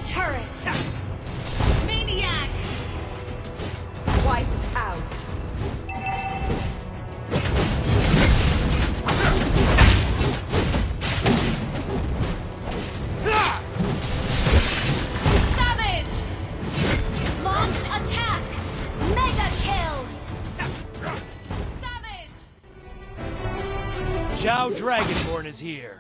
a turret! Maniac! Wiped out. Savage! Launch attack! Mega kill! Savage! Zhao Dragonborn is here.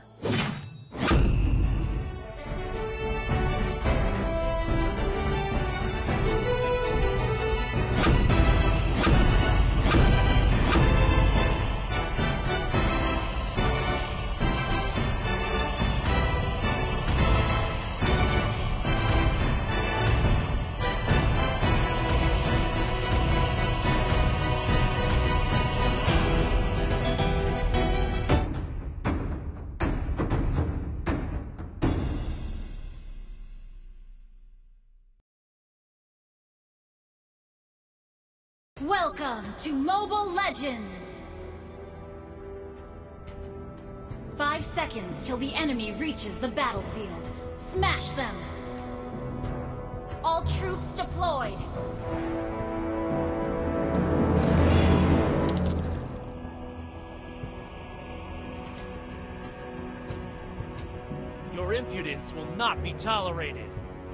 Welcome to Mobile Legends! 5 seconds till the enemy reaches the battlefield. Smash them! All troops deployed! Your impudence will not be tolerated.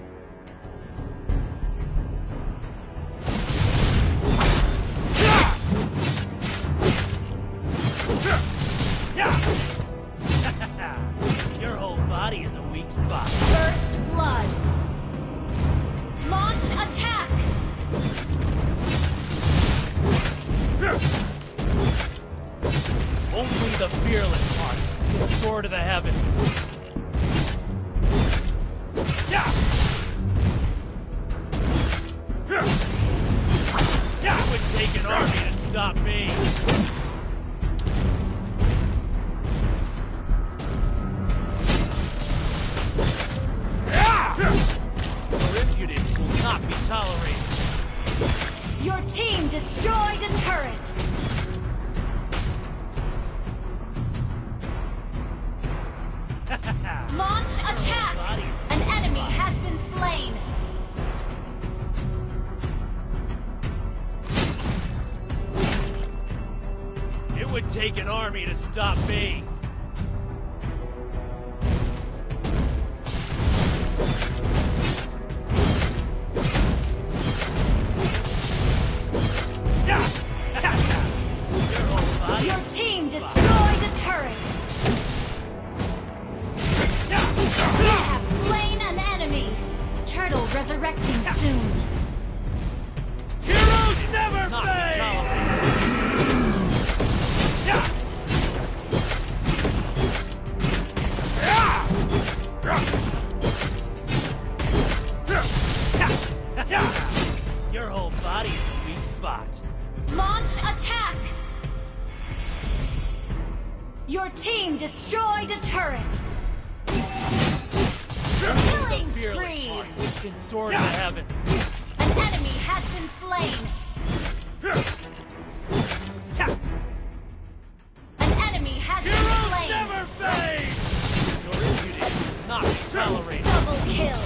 Your whole body is a weak spot. First blood! Launch attack! Only the fearless part can soar to the heavens. It would take an army to stop me. Your impudence will not be tolerated. Your team destroyed a turret! Launch attack! An enemy has been slain! It would take an army to stop me. Your team destroyed a turret! We have slain an enemy! Turtle resurrecting soon! Heroes never fade! Your whole body is a weak spot. Launch attack! Your team destroyed a turret! Killing Fearless spree! heart which can soar to the heavens. An enemy has been slain! An enemy has been slain! Never fade! Your impudence will not be tolerated. Double kill!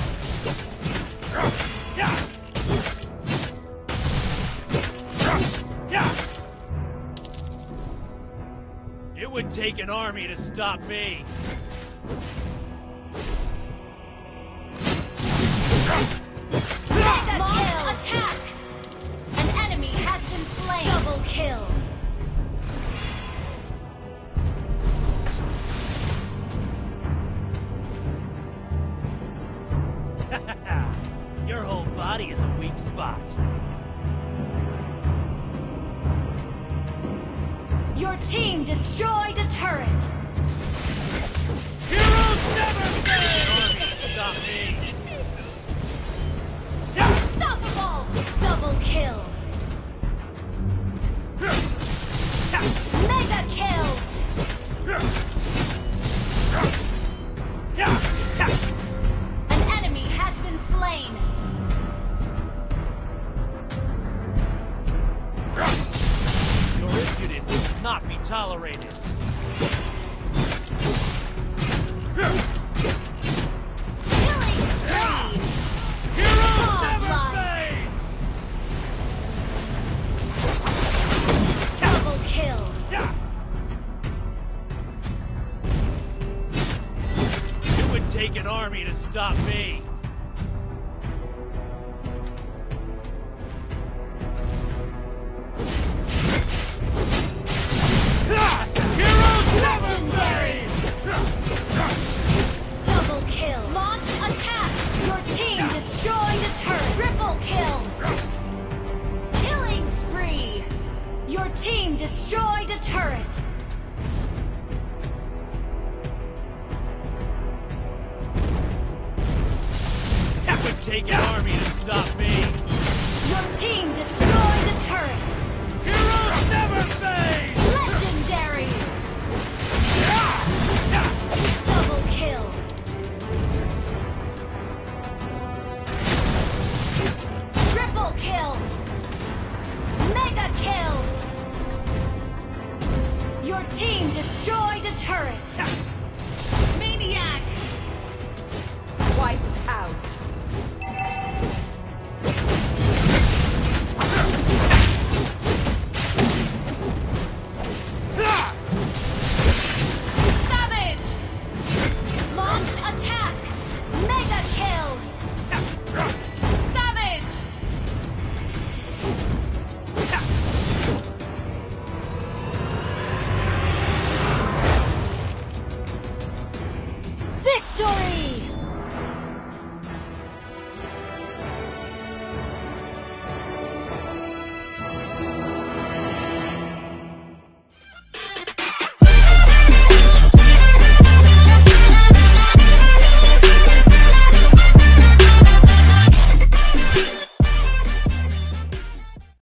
It would take an army to stop me. Mega kill! Attack! An enemy has been slain! Double kill! Your whole body is a weak spot. Your team destroyed a turret! Heroes never fade! Stop me! Unstoppable! Double kill! Mega kill! An enemy has been slain! Your impudence will not be tolerated. Killing spree! stop me! Legendary! Double kill! Launch attack! Your team destroyed a turret! Triple kill! Killing spree! Your team destroyed a turret! That would take an army to stop me! Your team destroyed a turret! Heroes never fade! Legendary! Double kill! Triple kill! Mega kill! Your team destroyed a turret! Maniac! Wiped out.